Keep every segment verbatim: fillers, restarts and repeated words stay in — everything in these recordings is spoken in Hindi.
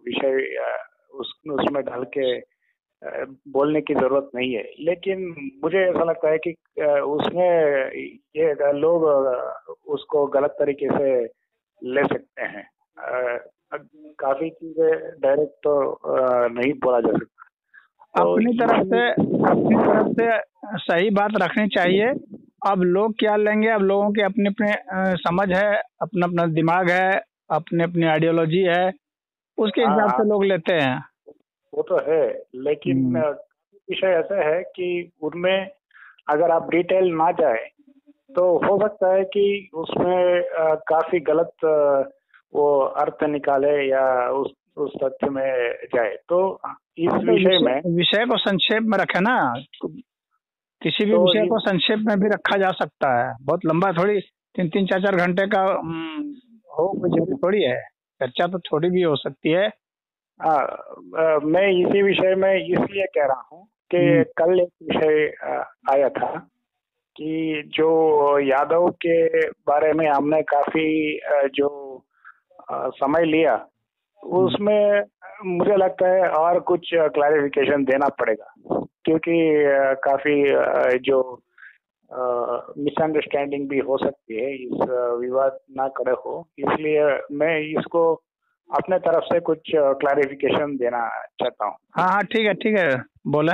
विषय उस उसमें डाल के बोलने की जरूरत नहीं है। लेकिन मुझे ऐसा लगता है कि उसमें ये लोग उसको गलत तरीके से ले सकते हैं। काफी चीजें डायरेक्ट तो नहीं बोला जा सकता। तो अपनी तरफ से अपनी तरफ से सही बात रखनी चाहिए। अब लोग क्या लेंगे, अब लोगों की अपनी अपनी समझ है, अपना अपना दिमाग है, अपनी अपनी आइडियोलॉजी है, उसके हिसाब से लोग लेते हैं। वो तो है, लेकिन विषय ऐसा है कि उनमें अगर आप डिटेल ना जाए तो हो सकता है कि उसमें आ, काफी गलत आ, वो अर्थ निकाले या उस उस तथ्य में जाए। तो इस तो विषय में विषय को संक्षेप में रखे ना, किसी भी तो विषय को संक्षेप में भी रखा जा सकता है। बहुत लंबा थोड़ी तीन तीन चार चार घंटे का हो कोई जरूरी थोड़ी है। चर्चा तो थोड़ी भी हो सकती है। आ, आ, मैं इसी विषय में इसलिए कह रहा हूँ कि कल एक विषय आया था कि जो यादव के बारे में हमने काफी जो समय लिया, उसमें मुझे लगता है और कुछ क्लैरिफिकेशन देना पड़ेगा, क्योंकि काफी जो मिसअंडरस्टैंडिंग भी हो सकती है, इस विवाद ना खड़े हो। इसलिए मैं इसको अपने तरफ से कुछ क्लैरिफिकेशन देना चाहता हूँ। हाँ हाँ ठीक है ठीक है बोले।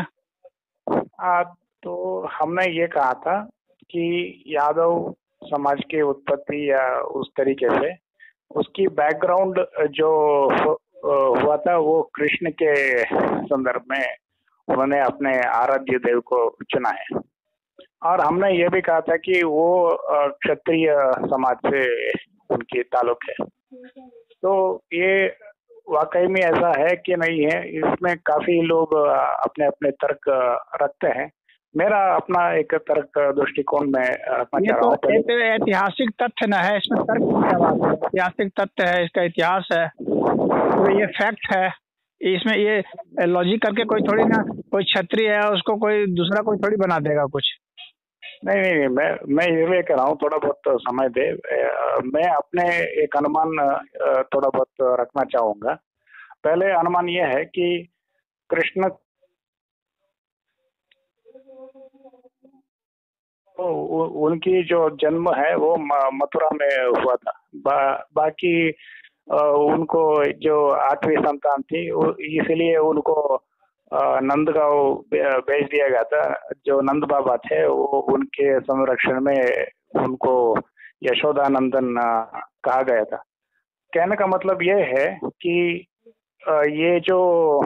आ, तो हमने ये कहा था कि यादव समाज की उत्पत्ति या उस तरीके से उसकी बैकग्राउंड जो हुआ था वो कृष्ण के संदर्भ में उन्होंने अपने आराध्य देव को चुना है। और हमने ये भी कहा था कि वो क्षत्रिय समाज से उनकी ताल्लुक है। तो ये वाकई में ऐसा है कि नहीं है, इसमें काफी लोग अपने अपने तर्क रखते हैं। मेरा अपना एक तर्क दृष्टिकोण में रखना चाह रहा हूँ। ये तो ऐतिहासिक तथ्य न है, इसमें तर्क की क्या बात है। ऐतिहासिक तथ्य है, इसका इतिहास है, तो ये फैक्ट है। इसमें ये लॉजिक करके कोई थोड़ी ना, कोई क्षत्रिय है उसको कोई दूसरा कोई थोड़ी बना देगा कुछ। नहीं नहीं मैं मैं ये कह रहा हूँ, थोड़ा बहुत समय दे। मैं अपने एक अनुमान थोड़ा बहुत रखना चाहूंगा। पहले अनुमान ये है कि कृष्ण तो उनकी जो जन्म है वो मथुरा में हुआ था। बा, बाकी उनको जो आठवीं संतान थी इसलिए उनको नंदगांव भेज दिया गया था। जो नंद बाबा थे वो उनके संरक्षण में उनको यशोदानंदन कहा गया था। कहने का मतलब ये है कि ये जो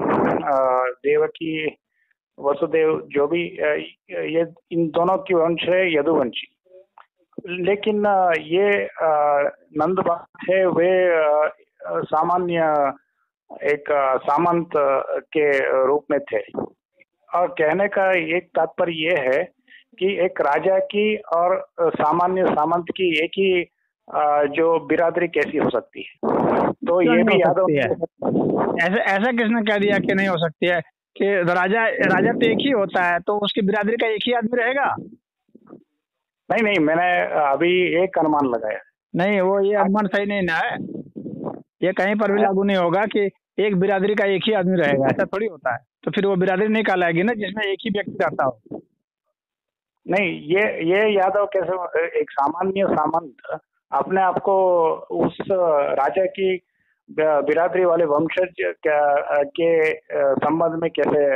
देवकी वसुदेव जो भी ये इन दोनों की वंश है यदुवंशी। लेकिन ये नंद बाबा थे वे सामान्य एक सामंत के रूप में थे। और कहने का एक तात्पर्य ये है कि एक राजा की और सामान्य सामंत की एक ही जो बिरादरी कैसी हो सकती है। तो ये भी यादव है। ऐसा ऐसा किसने कह दिया कि नहीं हो सकती है कि राजा राजा तो एक ही होता है, तो उसकी बिरादरी का एक ही आदमी रहेगा? नहीं नहीं मैंने अभी एक अनुमान लगाया। नहीं, वो ये अनुमान सही नहीं ना है। ये कहीं पर भी लागू नहीं होगा कि एक बिरादरी का एक ही आदमी रहेगा, ऐसा थोड़ी होता है। तो फिर वो बिरादरी नहीं कहलाएगी ना जिसमें एक ही व्यक्ति रहता हो। नहीं, ये ये यादव कैसे एक सामान्य सामंत अपने आप को उस राजा की बिरादरी वाले वंशज के संबंध में कैसे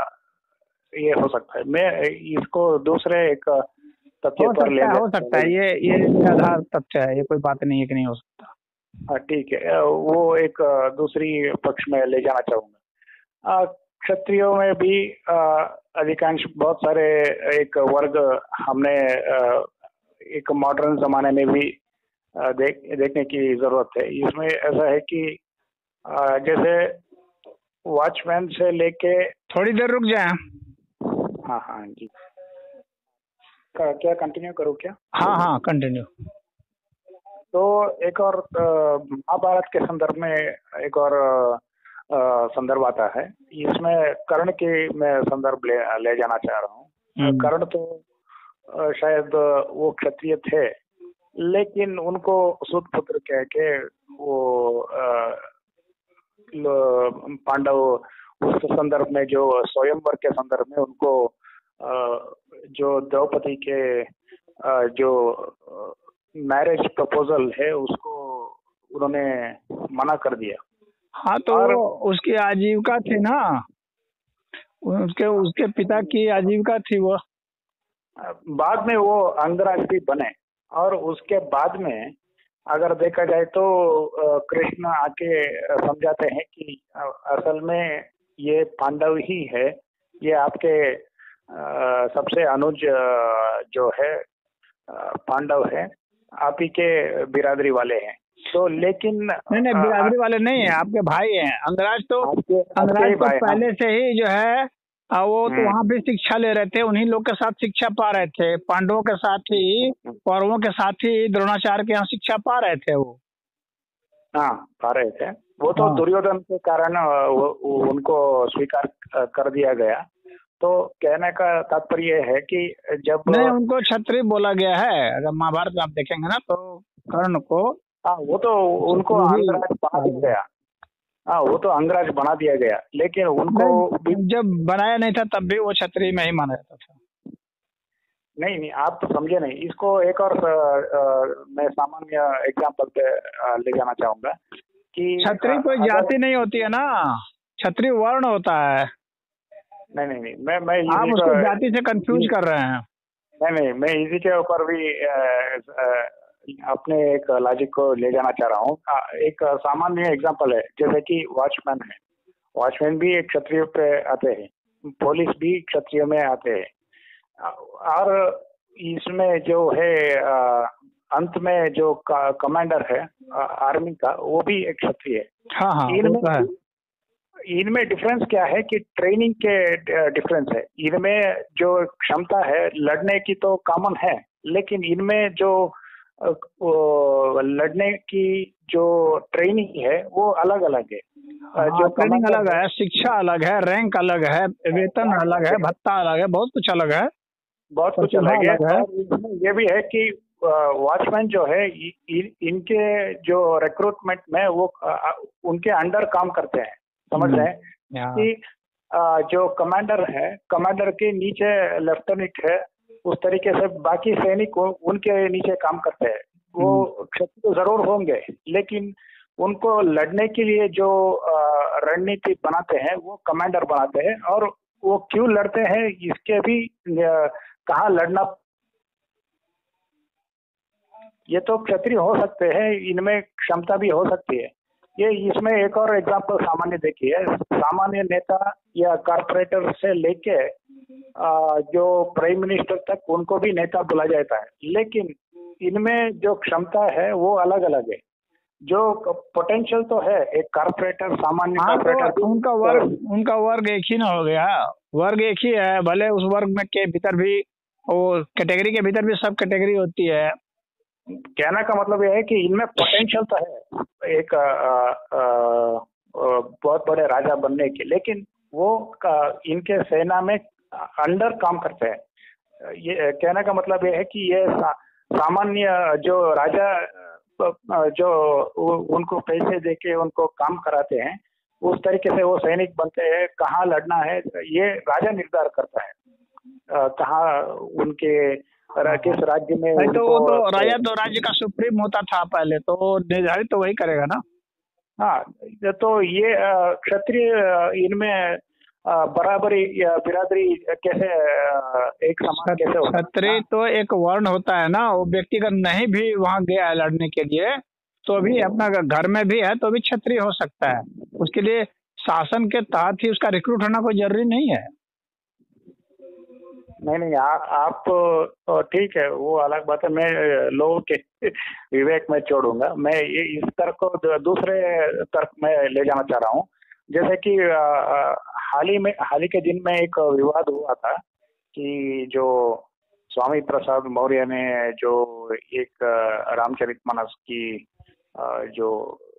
ये हो सकता है? मैं इसको दूसरे एक तथ्य पर ले हो सकता है, ये ये आधार तथ्य है, ये कोई बात नहीं है कि नहीं हो सकता। हाँ ठीक है, वो एक दूसरी पक्ष में ले जाना चाहूंगा। क्षत्रियों में भी अधिकांश बहुत सारे एक वर्ग हमने एक मॉडर्न जमाने में भी देख देखने की जरूरत है। इसमें ऐसा है कि जैसे वॉचमैन से लेके थोड़ी देर रुक जाए। हाँ हाँ जी, क्या कंटिन्यू करूँ क्या? हाँ हाँ कंटिन्यू। तो एक और महाभारत के संदर्भ में एक और संदर्भ आता है। इसमें कर्ण के मैं संदर्भ ले, ले जाना चाह रहा हूँ। कर्ण तो शायद वो क्षत्रिय थे, लेकिन उनको सुत पुत्र कह के वो पांडव उस संदर्भ में जो स्वयंवर के संदर्भ में उनको जो द्रौपदी के जो मैरिज प्रपोजल है उसको उन्होंने मना कर दिया। हाँ, तो और उसकी आजीविका थी ना, उसके उसके पिता की आजीविका थी वो। बाद में वो अंगराज भी बने और उसके बाद में अगर देखा जाए तो कृष्ण आके समझाते हैं कि असल में ये पांडव ही है, ये आपके सबसे अनुज जो है पांडव है, आप ही के बिरादरी वाले हैं। तो लेकिन नहीं नहीं बिरादरी वाले नहीं है, आपके भाई हैं। अंगराज तो अंगराज तो पहले से ही जो है वो तो वहाँ भी शिक्षा ले रहे थे, उन्हीं लोग के साथ शिक्षा पा रहे थे, पांडवों के साथ ही, कौरवों के साथ ही द्रोणाचार्य के यहाँ शिक्षा पा रहे थे वो। हाँ, पा रहे थे वो तो। हाँ। दुर्योधन के कारण उनको स्वीकार कर दिया गया। तो कहने का तात्पर्य है कि जब नहीं, उनको क्षत्रिय बोला गया है। अगर महाभारत में आप देखेंगे ना तो कर्ण को, हाँ वो तो उनको अंगराज बना दिया गया। हाँ, वो तो अंगराज बना दिया गया, लेकिन उनको जब बनाया नहीं था तब भी वो क्षत्रिय में ही माना जाता था। नहीं नहीं, आप तो समझे नहीं। इसको एक और आ, आ, मैं सामान्य एग्जाम्पल पे ले जाना चाहूंगा कि क्षत्रिय कोई जाति नहीं होती है ना, क्षत्रिय वर्ण होता है। नहीं नहीं नहीं, मैं मैं आप उसको जाति से कंफ्यूज कर रहे हैं। नहीं नहीं, मैं इसी के ऊपर भी आ, आ, अपने एक लॉजिक को ले जाना चाह रहा हूँ। एक सामान्य एग्जांपल है, जैसे कि वॉचमैन है, वॉचमैन भी एक क्षत्रिय पे आते हैं, पुलिस भी क्षत्रिय में आते हैं, और इसमें जो है अंत में जो कमांडर है आर्मी का वो भी एक क्षत्रिय है। हाँ हाँ, इनमें इनमें डिफरेंस क्या है कि ट्रेनिंग के डिफरेंस है। इनमें जो क्षमता है लड़ने की तो कॉमन है, लेकिन इनमें जो लड़ने की जो ट्रेनिंग है वो अलग अलग है। हाँ, जो ट्रेनिंग अलग है, शिक्षा अलग है, रैंक अलग है, वेतन अलग है, भत्ता अलग है, बहुत कुछ अलग है, बहुत कुछ अलग है। और ये भी है कि वॉचमैन जो है इ, इनके जो रिक्रूटमेंट में वो उनके अंडर काम करते हैं, समझ रहे हैं कि जो कमांडर है, कमांडर के नीचे लेफ्टिनेंट है, उस तरीके से बाकी सैनिक उनके नीचे काम करते हैं। वो क्षत्रिय जरूर होंगे, लेकिन उनको लड़ने के लिए जो रणनीति बनाते हैं वो कमांडर बनाते हैं, और वो क्यों लड़ते हैं इसके भी कहाँ लड़ना, ये तो क्षत्रिय हो सकते हैं, इनमें क्षमता भी हो सकती है। ये इसमें एक और एग्जांपल सामान्य देखिए, सामान्य नेता या कॉर्पोरेटर से लेके जो प्राइम मिनिस्टर तक उनको भी नेता बोला जाता है, लेकिन इनमें जो क्षमता है वो अलग अलग है। जो पोटेंशियल तो है एक कॉर्पोरेटर, सामान्य कॉर्पोरेटर, तो उनका वर्ग उनका वर्ग एक ही ना हो गया, वर्ग एक ही है, भले उस वर्ग में के भीतर भी वो कैटेगरी के भीतर भी सब कैटेगरी होती है। कहने का मतलब यह है कि इनमें पोटेंशियल तो है एक आ, आ, आ, बहुत बड़े राजा बनने के, लेकिन वो इनके सेना में अंडर काम करते हैं। ये कहने का मतलब यह है कि ये सा, सामान्य जो राजा जो उनको पैसे देके उनको काम कराते हैं, उस तरीके से वो सैनिक बनते हैं। कहाँ लड़ना है ये राजा निर्धार करता है, कहाँ उनके किस राज्य में। तो वो तो राजा तो राज्य का सुप्रीम होता था पहले, तो निर्धारित तो वही करेगा ना। हाँ, तो ये क्षत्रिय इनमें बराबरी या बिरादरी कैसे एक समान कैसे होता है? क्षत्रिय तो एक वर्ण होता है ना, वो व्यक्ति अगर नहीं भी वहाँ गया है लड़ने के लिए तो भी अपना घर में भी है तो भी क्षत्रिय हो सकता है। उसके लिए शासन के तहत ही उसका रिक्रूट होना कोई जरूरी नहीं है। नहीं नहीं, आ, आप ठीक है, वो अलग बात है, मैं लोगों के विवेक में छोड़ूंगा। मैं ये इस तर्क को दूसरे तर्क में ले जाना चाह रहा हूँ। जैसे कि हाल ही में हाल ही के दिन में एक विवाद हुआ था कि जो स्वामी प्रसाद मौर्य ने जो एक रामचरितमानस की जो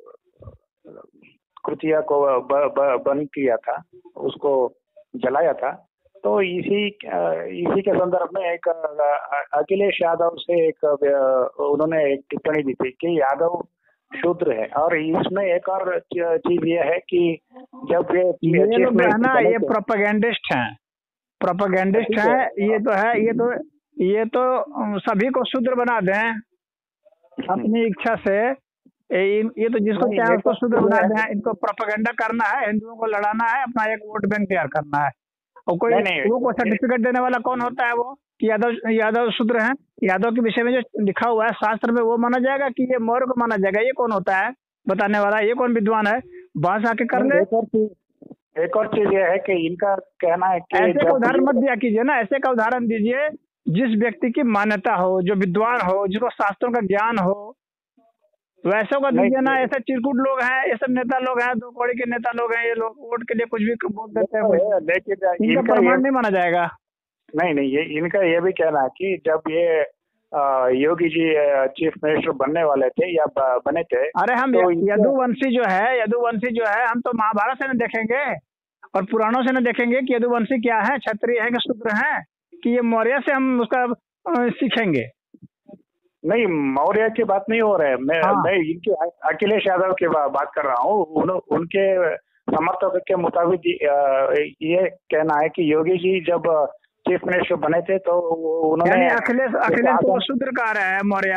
कृतिया को ब, ब, बन किया था, उसको जलाया था। तो इसी इसी के संदर्भ में एक अखिलेश यादव से एक उन्होंने एक टिप्पणी दी थी कि यादव शूद्र है। और इसमें एक और चीज ये है कि जब ये ये लोग है ना, ये प्रोपेगेंडिस्ट हैं, प्रोपेगेंडिस्ट हैं। ये तो है, ये तो ये तो सभी को शूद्र बना दें अपनी इच्छा से। ये, ये तो जिसको चाहे उसको शूद्र बना दें। इनको प्रोपेगेंडा करना है, हिंदुओं को लड़ाना है, अपना एक वोट बैंक तैयार करना है। और कोई वो को सर्टिफिकेट देने वाला कौन होता है? वो कि यादव यादव शूद्र हैं। यादव के विषय में जो लिखा हुआ है शास्त्र में, वो माना जाएगा कि ये मौर्य को माना जाएगा? ये कौन होता है बताने वाला? ये कौन विद्वान है? बांस आके कर ले। एक और चीज ये है कि इनका कहना है कि ऐसे का उदाहरण मत दिया कीजिए ना, ऐसे का उदाहरण दीजिए जिस व्यक्ति की मान्यता हो, जो विद्वान हो, जिसको शास्त्रों का ज्ञान हो, वैसे को दीजिए ना। ऐसे चिरकुट लोग हैं, ये सब नेता लोग हैं, दो कौड़ी के नेता लोग हैं। ये लोग वोट के लिए कुछ भी बोल देते हैं, लेकिन इनका प्रमाण नहीं माना जाएगा। नहीं नहीं, ये इनका ये भी कहना है कि जब ये योगी जी चीफ मिनिस्टर बनने वाले थे या बने थे, अरे हम तो यदुवंशी जो है यदुवंशी जो है हम तो महाभारत से न देखेंगे और पुराणों से न देखेंगे कि यदुवंशी क्या है, क्षत्रिय है कि शूद्र है, कि ये मौर्य से हम उसका सीखेंगे। नहीं, मौर्य की बात नहीं हो रहा है। मैं हाँ। मैं इनके अखिलेश यादव की बात कर रहा हूँ। उन, उनके समर्थकों के मुताबिक ये कहना है कि योगी जी जब चीफ मिनिस्टर बने थे तो उन्होंने अखिलेश अखिलेश को शूद्र कहा रहा है। मौर्य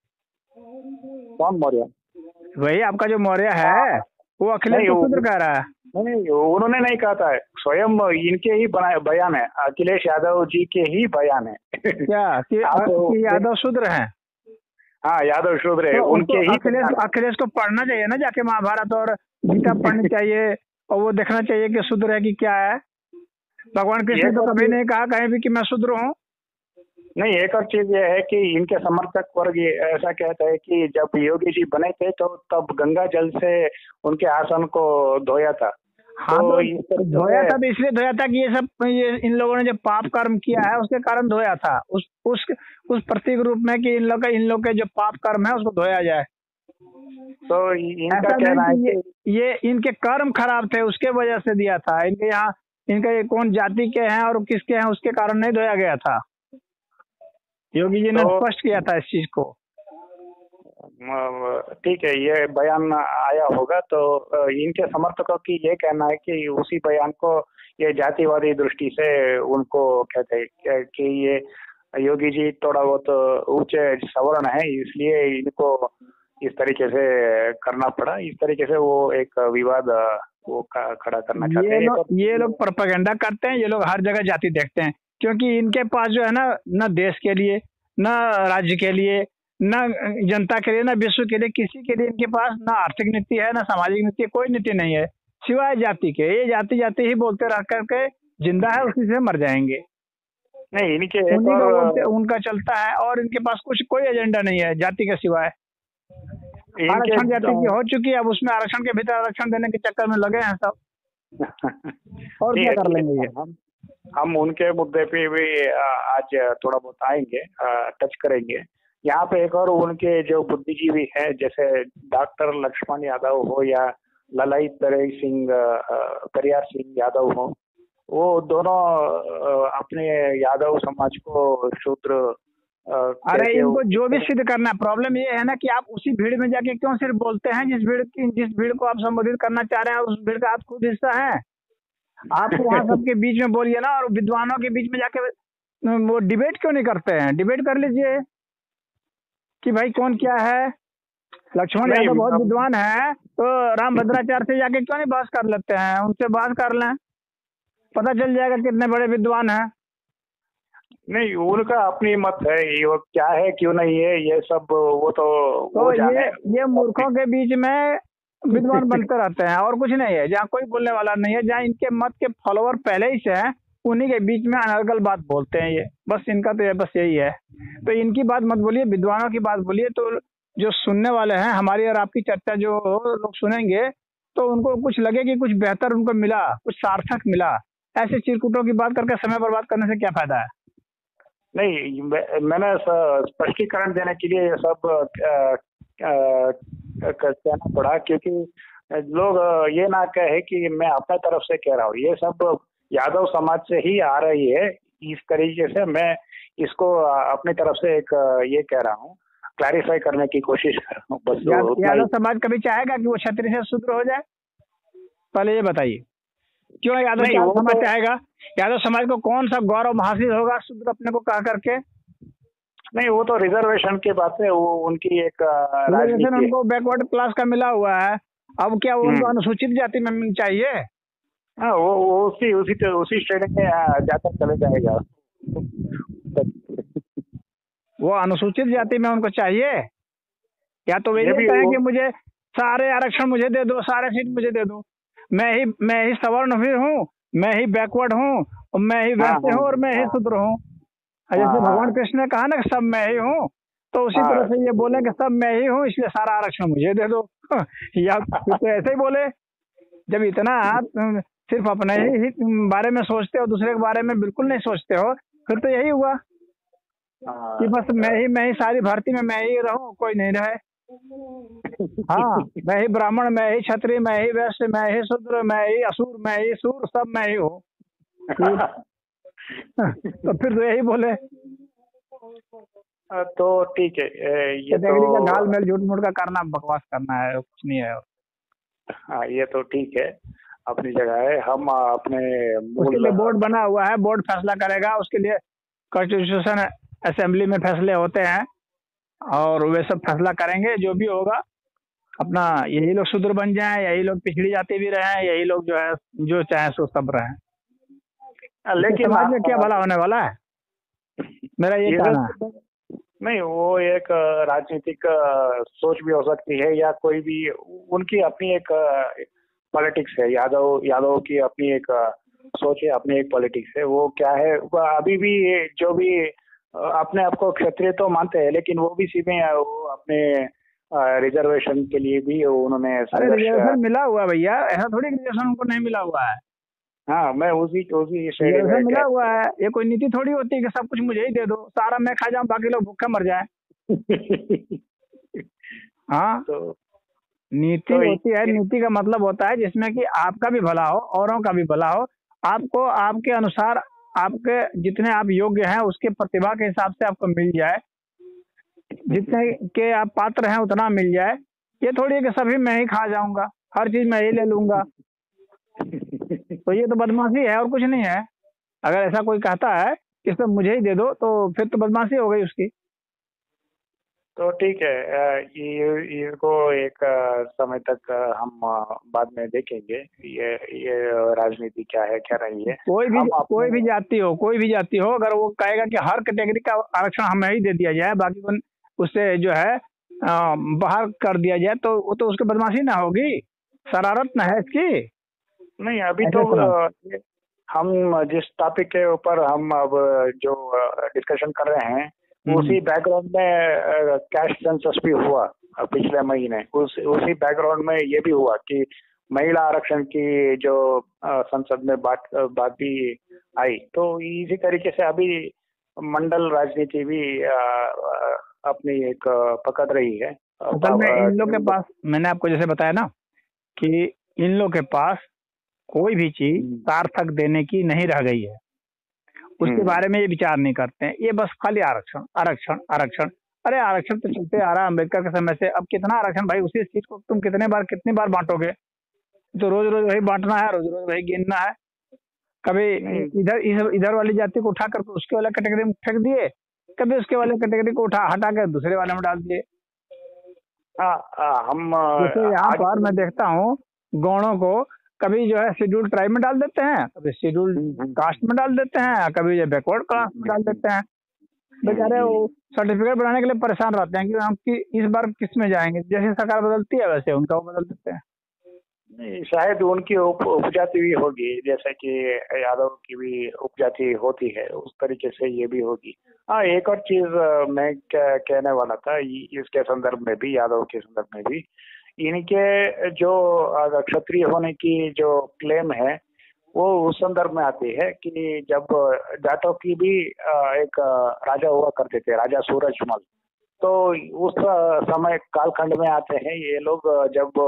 कौन? मौर्य वही आपका जो मौर्य है, वो अखिलेश को शूद्र कह रहा है। नहीं, उन्होंने नहीं कहा था, स्वयं इनके ही बयान है, अखिलेश यादव जी के ही बयान है। क्या कि, कि यादव शूद्र हैं? हाँ, यादव शूद्र है, तो उनके ही। अखिलेश अखिलेश को पढ़ना चाहिए ना जाके, महाभारत और गीता पढ़नी चाहिए और वो देखना चाहिए कि शूद्र है कि क्या है। भगवान कृष्ण तो कभी नहीं कहा कहीं भी कि मैं शूद्र हूँ। नहीं, एक और चीज ये है कि इनके समर्थक वर्ग ऐसा कहता है कि जब योगी जी बने थे तो तब गंगा जल से उनके आसन को धोया था। हाँ, तो तो धोया था भी इसलिए धोया था कि ये सब ये इन लोगों ने जो पाप कर्म किया है उसके कारण धोया था, उस उस उस प्रतीक रूप में कि इन लोग इन लोग के जो पाप कर्म है उसको धोया जाए। तो इनका कहना है कि ये, ये इनके कर्म खराब थे उसके वजह से दिया था। इनके यहाँ इनके ये कौन जाति के हैं और किसके हैं उसके कारण नहीं धोया गया था। योगी जी ने तो स्पष्ट किया था इस चीज को। ठीक है, ये बयान आया होगा तो इनके समर्थकों की ये कहना है कि उसी बयान को ये जातिवादी दृष्टि से उनको कहते हैं कि ये योगी जी थोड़ा बहुत ऊंचे सवर्ण है, इसलिए इनको इस तरीके से करना पड़ा। इस तरीके से वो एक विवाद वो खड़ा करना चाहते हैं। ये लोग ये लोग प्रोपेगेंडा करते हैं, ये लोग हर जगह जाति देखते हैं, क्योंकि इनके पास जो है ना, न देश के लिए, न राज्य के लिए, न जनता के लिए, न विश्व के लिए, किसी के लिए इनके पास न आर्थिक नीति है, न सामाजिक नीति, कोई नीति नहीं है सिवाय जाति के। ये जाति जाति ही बोलते रह करके जिंदा है, उसी से मर जाएंगे। नहीं, इनके और... उनका चलता है और इनके पास कुछ कोई एजेंडा नहीं है जाति के सिवाय। आरक्षण जाति की हो चुकी है, अब उसमें आरक्षण के भीतर आरक्षण देने के चक्कर में लगे हैं सब। और क्या कर लेंगे ये? हम हम उनके मुद्दे पे भी आज थोड़ा बहुत आएंगे, टच करेंगे। यहाँ पे एक और उनके जो बुद्धिजीवी है, जैसे डॉक्टर लक्ष्मण यादव हो या ललित सिंह परियार सिंह यादव हो, वो दोनों अपने यादव समाज को शूद्र। अरे इनको जो भी सिद्ध करना है, प्रॉब्लम ये है ना कि आप उसी भीड़ में जाके क्यों सिर्फ बोलते हैं जिस भीड़ की जिस भीड़ को आप संबोधित करना चाह रहे हैं, उस भीड़ का आप खुद हिस्सा है। आप वहाँ सबके बीच में बोलिए ना, और विद्वानों के बीच में जाके वो डिबेट क्यों नहीं करते हैं? डिबेट कर लीजिए कि भाई कौन क्या है। लक्ष्मण यादव बहुत विद्वान है, तो रामभद्राचार्य से जाके क्यों नहीं बहस कर लेते हैं? उनसे बहस कर लें, पता चल जाएगा कितने बड़े विद्वान हैं। नहीं, उनका अपनी मत है, ये क्या है क्यों नहीं है ये सब वो तो, तो वो ये ये मूर्खों के बीच में विद्वान बनते रहते हैं और कुछ नहीं है। जहाँ कोई बोलने वाला नहीं है, जहाँ इनके मत के फॉलोअर पहले ही से हैं, उन्हीं के बीच में अनर्गल बात बोलते हैं ये। बस इनका तो ये बस यही है। तो इनकी बात मत बोलिए, विद्वानों की बात बोलिए, तो जो सुनने वाले हैं हमारी और आपकी चर्चा जो लोग सुनेंगे तो उनको कुछ लगे कि कुछ बेहतर उनको मिला, कुछ सार्थक मिला। ऐसे चिरकुटों की बात करके समय बर्बाद करने से क्या फायदा है? नहीं, मैंने स्पष्टीकरण देने के लिए सब कहना पड़ा, क्योंकि लोग ये ना कहे कि मैं अपने तरफ से कह रहा हूँ। ये सब यादव समाज से ही आ रही है, इस तरीके से मैं इसको अपनी तरफ से एक ये कह रहा हूँ। क्लैरिफाई करने की कोशिश कर रहा हूँ, बस या, उतना यादव ही। समाज कभी चाहेगा कि वो क्षत्रिय से शूद्र हो जाए? पहले ये बताइए, क्यों यादव नहीं, यादव वो समाज तो चाहेगा? यादव समाज को कौन सा गौरव हासिल होगा शूद्र अपने को कह करके? नहीं, वो तो रिजर्वेशन की बात है, वो उनकी एक अ, रिजर्वेशन राजनीति है। उनको बैकवर्ड क्लास का मिला हुआ है, अब क्या वो उनको हम्म। अनुसूचित जाति में मिलनी चाहिए? हाँ, वो वो उसी उसी उसी श्रेणी में अ, जाकर चले जाएगा। वो अनुसूचित जाति में उनको चाहिए, या तो वे ये ये भी कहें वो कि मुझे सारे आरक्षण मुझे दे दो, सारे सीट मुझे दे दो, मैं ही मैं ही सवर्ण भी हूँ, मैं ही बैकवर्ड हूँ, और मैं ही हाँ वैश्य हाँ हूँ, और मैं ही हाँ शूद्र हूँ। हाँ जैसे भगवान हाँ कृष्ण ने कहा ना कि सब मैं ही हूँ, तो उसी तरह हाँ से ये बोले कि सब मैं ही हूँ, इसलिए सारा आरक्षण मुझे दे दो। या फिर तो ऐसे ही बोले, जब इतना तुम सिर्फ अपने ही ही बारे में सोचते हो, दूसरे के बारे में बिल्कुल नहीं सोचते हो, फिर तो यही हुआ कि हाँ, बस मैं ही मैं ही सारी भर्ती में मैं ही रहूं, कोई नहीं रहे। हाँ, मैं ही ब्राह्मण, मैं ही क्षत्रिय, मैं ही वैश्य, मैं ही शूद्र, मैं ही असुर, मैं ही सूर, सब मैं ही हूँ। फिर तो फिर तो यही बोले, अ, तो ठीक है, अ, ये तो कैटेगरी का घाल मेल झूठ मूठ का करना, बकवास करना है, कुछ नहीं है। हाँ, ये तो ठीक है, अपनी जगह है। हम अ, अपने उसके मूल लिए बोर्ड बना हुआ है, बोर्ड फैसला करेगा, उसके लिए कॉन्स्टिट्यूशन असेंबली में फैसले होते हैं, और वे सब फैसला करेंगे जो भी होगा। अपना यही लोग शूद्र बन जाएं, यही लोग पिछड़ी जाति भी रहे, यही लोग जो है जो चाहे सो सब रहे। अ, इससे लेकिन समाज में क्या आप भला होने वाला है, मेरा ये कहना है। इधर नहीं, वो एक अ, राजनीतिक अ, सोच भी हो सकती है, या कोई भी उनकी अपनी एक पॉलिटिक्स है। यादव यादव की अपनी एक अ, सोच है, अपनी एक पॉलिटिक्स है। वो क्या है, वो अभी भी जो भी अ, अपने आप को क्षत्रिय तो मानते हैं, लेकिन वो भी सीधे अ, वो अपने रिजर्वेशन के लिए भी उन्होंने अरे संघर्ष। रिजर्वेशन मिला हुआ है भैया, ऐसा थोड़ी रिजर्वेशन उनको नहीं मिला हुआ है। हाँ, मैं उसी उसी श्रेणी में रिजर्वेशन मिला कह हुआ है, ये कोई नीति थोड़ी होती है कि सब कुछ मुझे ही दे दो, सारा मैं खा जाऊं, बाकी लोग भूखे मर जाए। हाँ, तो नीति तो होती है, ये नीति का मतलब होता है जिसमें कि आपका भी भला हो, औरों का भी भला हो, आपको आपके अनुसार, आपके जितने आप योग्य हैं उसके प्रतिभा के हिसाब से आपको मिल जाए, जितने के आप पात्र हैं उतना मिल जाए। ये थोड़ी है कि सभी मैं ही खा जाऊंगा, हर चीज मैं ही ले लूंगा, तो ये तो बदमाशी है और कुछ नहीं है। अगर ऐसा कोई कहता है कि सब मुझे ही दे दो, तो फिर तो बदमाशी हो गई उसकी। तो ठीक है, अ, ये इसको एक अ, समय तक अ, हम अ, बाद में देखेंगे, ये ये राजनीति क्या है, क्या नहीं है। कोई भी हम कोई भी अपने जाति हो, कोई भी जाति हो, अगर वो कहेगा कि हर कैटेगरी का आरक्षण हमें ही दे दिया जाए, बाकी को उससे जो है अ, बाहर कर दिया जाए, तो वो तो उसकी बदमाशी ना होगी, शरारत ना है इसकी। नहीं, अभी तो ऐसे सुनो, अ, हम जिस टॉपिक के ऊपर हम अब जो डिस्कशन कर रहे हैं, उसी बैकग्राउंड में कैस्ट सेंसस भी हुआ अ, पिछले महीने। उस उसी बैकग्राउंड में ये भी हुआ कि महिला आरक्षण की जो अ, संसद में बात बात भी आई। तो इसी तरीके से अभी मंडल राजनीति भी अ, अ, अपनी एक अ, पकड़ रही है। अ, असल में इन लोग के प- पास, मैंने आपको जैसे बताया ना कि इन लोग के पास कोई भी चीज हम्म, सार्थक देने की नहीं रह गई है, उसके हम्म, बारे में ये विचार नहीं करते हैं, ये बस खाली आरक्षण आरक्षण आरक्षण। अरे आरक्षण तो चलते आ रहा है अम्बेडकर के समय से, अब कितना आरक्षण भाई, उसी चीज को तुम कितने बार कितनी बार बांटोगे? तो रोज रोज वही बांटना है, रोज रोज वही गिनना है। कभी नहीं, इधर इधर इधर वाली जाति को उठा करके उसके वाले कैटेगरी में फेंक दिए, कभी उसके वाले कैटेगरी को उठा हटा कर दूसरे वाले में डाल दिए। हाँ, हाँ, हम अ, जैसे यहाँ आज पर मैं देखता हूँ, गौड़ों को कभी जो है शेड्यूल ट्राइब में डाल देते हैं, कभी शेड्यूल हम्म, हम्म, कास्ट में डाल देते हैं, कभी ये बैकवर्ड क्लास में डाल देते हैं। हम्म, बेचारे हम्म। वो सर्टिफिकेट बनाने के लिए परेशान रहते हैं कि हम कि इस बार किस में जाएंगे, जैसे सरकार बदलती है वैसे उनका वो बदल देते हैं। नहीं, शायद उनकी उप उपजाति भी होगी, जैसे कि यादव की भी उपजाति होती है, उस तरीके से ये भी होगी। हाँ, एक और चीज अ, मैं क्या कहने वाला था, इ- इसके संदर्भ में भी, यादव के संदर्भ में भी, इनके जो अ, क्षत्रिय होने की जो क्लेम है, वो उस संदर्भ में आती है कि जब जाटों की भी अ, एक अ, राजा हुआ करते थे, राजा सूरजमल। तो उस अ, समय कालखंड में आते हैं ये लोग, अ, जब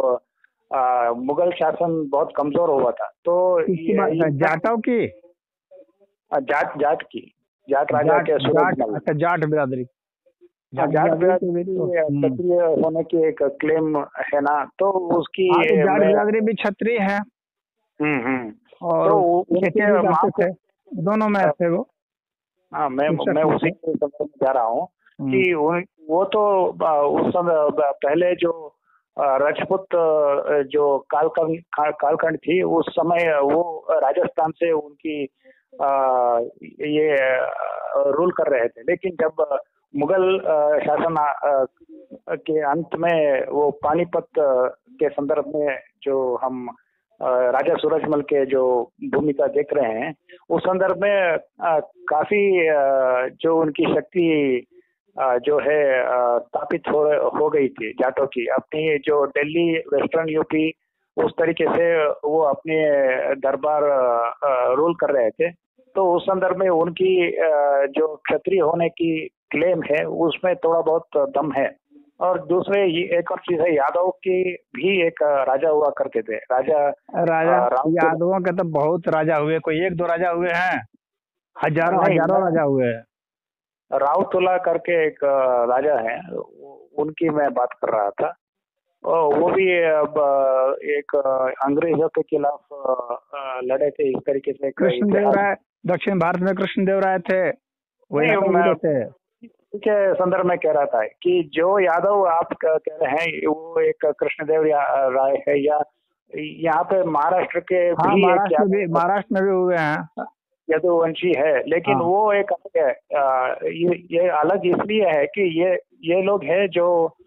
अ, मुगल शासन बहुत कमजोर हुआ था, तो किसकी ये बात है, इनका जाटों की? जाट जाट की जाट राजा जाट के जाट सूरजमल। अच्छा, जाट बिरादरी। हाँ, जाट जाट बिरादरी के भी बिरादरी तो हम्म। क्षत्रिय होने की एक क्लेम है ना, तो उसकी हाँ तो जाट मैं बिरादरी भी क्षत्रिय है हम्म हम्म और तो उ- खेती उनके भी माँ करते को थे, दोनों में थे वो, हाँ, मैं कृषक मैं में उसी थे। के संदर्भ में जा रहा हूँ हम्म। कि उन, वो तो आ, उस समय ब- पहले जो आ, राजपूत आ, जो कालखंड का- कालखंड थी, उस समय वो राजस्थान से उनकी आ, ये रूल कर रहे थे। लेकिन जब मुगल आ, शासन आ, आ, के अंत में वो पानीपत आ, के संदर्भ में जो हम आ, राजा सूरजमल के जो भूमिका देख रहे हैं, उस संदर्भ में आ, काफी आ, जो उनकी शक्ति आ, जो है आ, स्थापित हो हो गई थी जाटों की, अपनी जो दिल्ली वेस्टर्न यूपी उस तरीके से वो अपने दरबार रूल कर रहे थे। तो उस संदर्भ में उनकी आ, जो क्षत्रिय होने की क्लेम है उसमें थोड़ा बहुत दम है। और दूसरे ये एक और चीज है, यादव की भी एक राजा हुआ करते थे, राजा राजा राम। यादवों के तो बहुत राजा हुए, कोई एक दो राजा हुए हैं, हजारों नहीं, हजारों राजा हुए हैं। रावतुला करके एक अ, राजा है, उनकी मैं बात कर रहा था। और वो भी अब अ, एक अ, अंग्रेजों के खिलाफ अ, अ, लड़े थे, इस तरीके से एक कृष्णदेव इतिहास। राय, दक्षिण भारत में कृष्णदेव राय थे, वो नहीं, यादव मैं वीर थे। के संदर्भ में कह रहा था कि जो यादव आप क- कह रहे हैं वो एक कृष्णदेव या- राय है, या यहाँ पे महाराष्ट्र के हाँ भी एक महाराष्ट्र में भी, यादव महाराष्ट्र में भी हुए हैं। यदुवंशी है, लेकिन हाँ वो एक अलग है। अ, ये ये अलग इसलिए है कि ये ये लोग हैं जो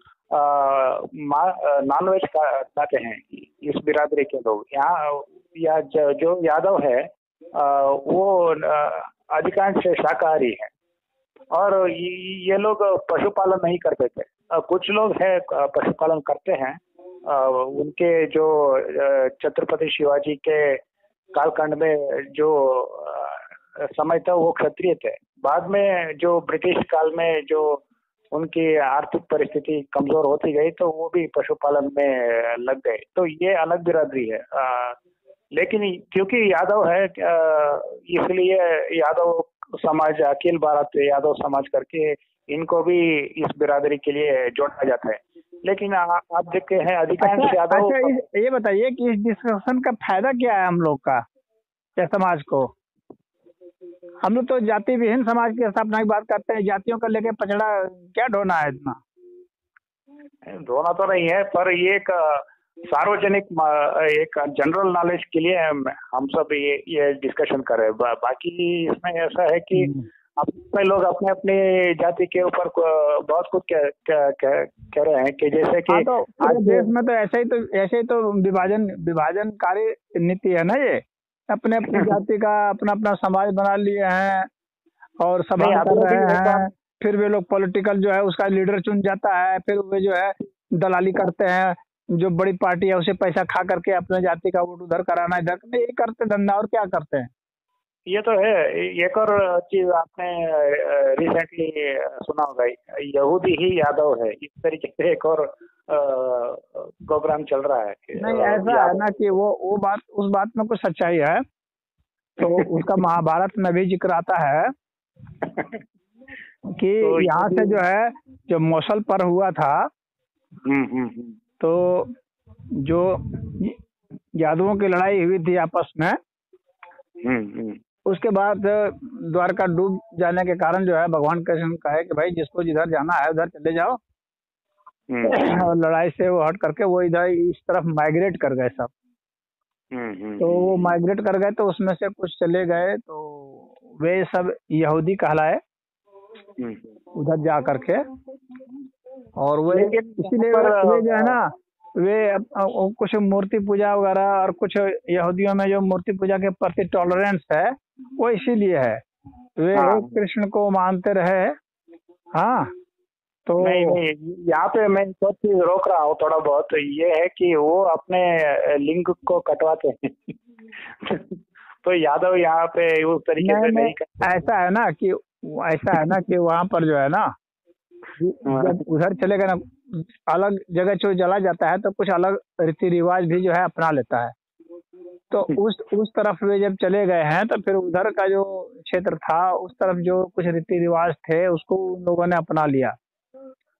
नॉनवेज खाते हैं, इस बिरादरी के लोग यहाँ। या जो, जो यादव है अ, वो अ, अधिकांश शाकाहारी है। और ये, ये लोग पशुपालन नहीं करते थे। अ, कुछ लोग हैं अ, पशुपालन करते हैं। अ, उनके जो अ, छत्रपति शिवाजी के कालखंड में जो अ, समय था वो क्षत्रिय थे। बाद में जो ब्रिटिश काल में जो उनकी आर्थिक परिस्थिति कमजोर होती गई तो वो भी पशुपालन में लग गए। तो ये अलग बिरादरी है। अ, लेकिन क्योंकि यादव है अ, इसलिए यादव समाज, अखिल भारत यादव समाज करके इनको भी इस बिरादरी के लिए जोड़ा जाता है। लेकिन आ, आप देखते हैं अधिकांश अच्छा यादव। अच्छा, इस, ये बताइए कि इस डिस्कशन का फायदा क्या है हम लोग का या समाज को? हम लोग तो जाति विहीन समाज की स्थापना की बात करते हैं, जातियों का लेके पचड़ा क्या ढोना है इतना? धोना तो नहीं है, पर ये एक अ, सार्वजनिक म- एक जनरल नॉलेज के लिए हम हम सब ये ये डिस्कशन कर रहे हैं। बा, बाकी इसमें ऐसा है कि हम्म। अपने लोग अपने अपने जाति के ऊपर को- बहुत कुछ कह, कह, कह, कह रहे हैं कि जैसे कि हाँ तो पूरे आज देश में तो ऐसे ही तो ऐसे ही तो विभाजन विभाजनकारी नीति है ना ये। अपने अपनी जाति का अपना अपना समाज बना लिए हैं और सभा नहीं, कर अभी अभी रहे ऐसा हैं। फिर वे लोग पॉलिटिकल जो है उसका लीडर चुन जाता है, फिर वे जो है दलाली करते हैं, जो बड़ी पार्टी है उसे पैसा खा करके अपने जाति का वोट उधर कराना इधर करना, ये करते धंधा और क्या करते हैं। ये तो है। एक और चीज आपने रिसेंटली सुना होगा, यहूदी ही यादव है, इस तरीके से एक और प्रोग्राम चल रहा है कि, नहीं अ, ऐसा है यादव। ना कि वो वो बात उस बात में कुछ सच्चाई है, तो उसका महाभारत में भी जिक्र आता है कि तो ये यहाँ से भी जो है जो मौसल पर हुआ था, हम्म हम्म हम्म तो जो यादवों की लड़ाई हुई थी आपस में, हम्म हम्म उसके बाद द्वारका डूब जाने के कारण जो है भगवान कृष्ण कहे कि भाई जिसको जिधर जाना है उधर चले जाओ। हम्म और लड़ाई से वो हट करके वो इधर इस तरफ माइग्रेट कर गए सब। हम्म हम्म तो वो हम्म माइग्रेट कर गए तो उसमें से कुछ चले गए, तो वे सब यहूदी कहलाए हम्म। उधर जा करके। और वे लेकिन यहाँ इसीलिए वे, पर वे जो है अ, ना, वे अप- अ, वो कुछ मूर्ति पूजा वगैरह और कुछ यहूदियों में जो मूर्ति पूजा के प्रति टॉलरेंस है वो इसीलिए है, वे हाँ, एक कृष्ण को मानते रहे। हाँ तो नहीं नहीं, यहाँ पे मैं एक और चीज रोक रहा हूँ थोड़ा बहुत, ये है कि वो अपने लिंग को कटवाते हैं। तो यादव यहाँ पे उस तरीके नहीं से नहीं, नहीं करते। ऐसा है ना कि ऐसा है ना कि वहाँ पर जो है ना, हाँ, जब उधर चले गए ना, अलग जगह जो चला जाता है तो कुछ अलग रीति रिवाज भी जो है अपना लेता है। तो उस उस तरफ वे जब चले गए हैं तो फिर उधर का जो क्षेत्र था उस तरफ जो कुछ रीति रिवाज थे उसको उन लोगों ने अपना लिया।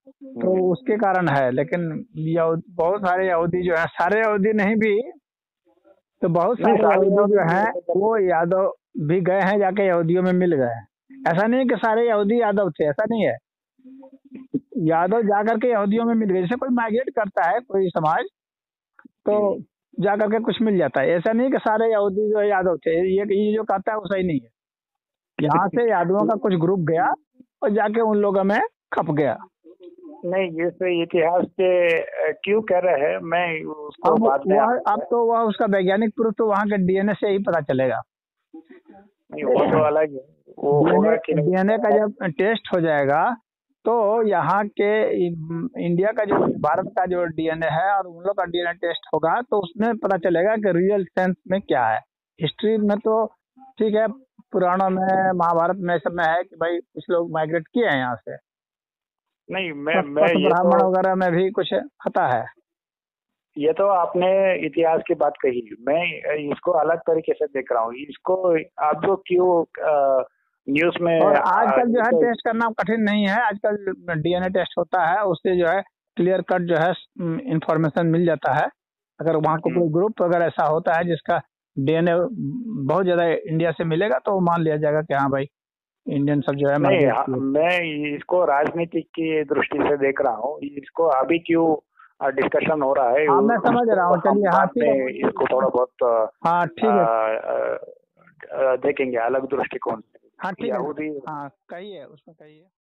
तो उसके कारण है। लेकिन यहूद बहुत सारे यहूदी जो है, सारे यहूदी नहीं भी तो बहुत नहीं, सारे सारे यहूदी जो यहूदी हैं वो यादव भी गए हैं, जाके यहूदियों में मिल गए हैं। ऐसा नहीं है कि सारे यहूदी यादव थे, ऐसा नहीं है। यादव जाकर के यहूदियों में मिल गए। जैसे कोई माइग्रेट करता है कोई समाज, तो जाकर के कुछ मिल जाता है। ऐसा नहीं कि सारे यहूदी जो है यादव थे। ये ये जो कहता है वो सही नहीं है। यहाँ से यादवों का कुछ ग्रुप गया और जाके उन लोगों में खप गया। नहीं, ये तो इतिहास से अ, क्यों कह रहे हैं, मैं उसको अब बाद में वह अब तो वह उसका वैज्ञानिक प्रूफ तो वहाँ के डीएनए से ही पता चलेगा। नहीं, वो तो अलग है, वो होगा कि नहीं। डीएनए का जब टेस्ट हो जाएगा तो यहाँ के इंडिया का जो भारत का जो डीएनए है और उन लोग का डीएनए टेस्ट होगा तो उसमें पता चलेगा कि रियल सेंस में क्या है। हिस्ट्री में तो ठीक है, पुराणों में महाभारत में सब में है कि भाई कुछ लोग माइग्रेट किए हैं यहाँ से। नहीं, मैं मैं पथ ये ब्राह्मण तो वगैरह में भी कुछ पता है। ये तो आपने इतिहास की बात कही, मैं इसको अलग तरीके से देख रहा हूँ। इसको आप जो क्यों न्यूज में और आ, आजकल जो है इसको- टेस्ट करना कठिन नहीं है। आजकल डीएनए टेस्ट होता है, उससे जो है क्लियर कट जो है इंफॉर्मेशन मिल जाता है। अगर वहाँ को कोई ग्रुप अगर ऐसा होता है जिसका डीएनए बहुत ज्यादा इंडिया से मिलेगा तो मान लिया जाएगा कि हाँ भाई इंडियन सब जो है नहीं, माइग्रेट हाँ, किए। मैं इसको राजनीतिक की दृष्टि से देख रहा हूँ। इसको अभी क्यों डिस्कशन हो रहा है, हाँ मैं समझ रहा हूँ। उसको हम चलिए, हाँ बाद ठीक है, में इसको थोड़ा बहुत हाँ ठीक है, आ, आ, देखेंगे अलग दृष्टिकोण से। हाँ ठीक है, यहूदी हाँ कहिए, उसमें कहिए।